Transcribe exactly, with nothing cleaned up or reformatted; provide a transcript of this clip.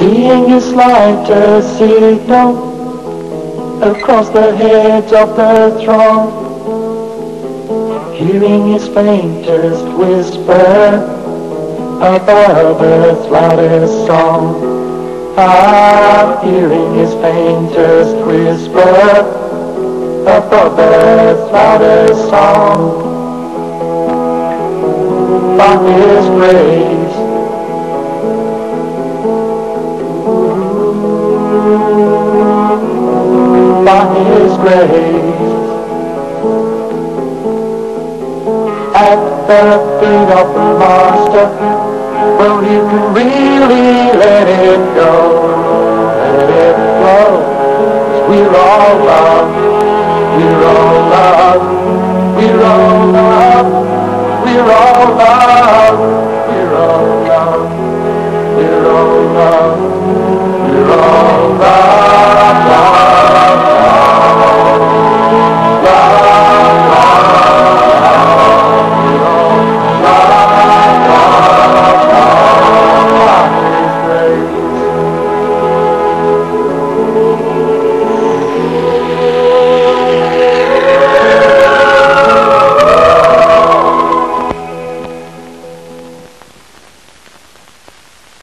Seeing his light a signal across the heads of the throng, hearing his faintest whisper above earth's loudest song. I'm hearing his faintest whisper above earth's loudest song. By his grace, by his grace, at the feet of the Master, well, you can really let it go, let it go. 'Cause we're all love, we're all love, we're all love, we're all love, we're all love, we're all love, we're all love.